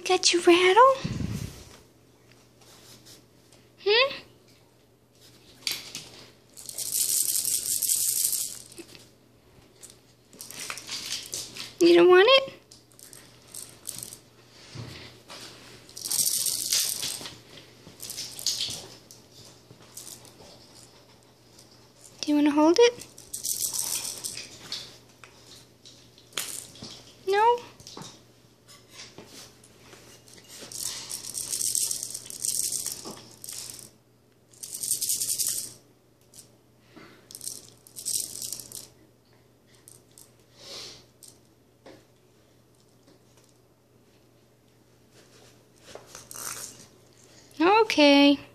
got your rattle? You don't want it? Do you want to hold it? No? Okay.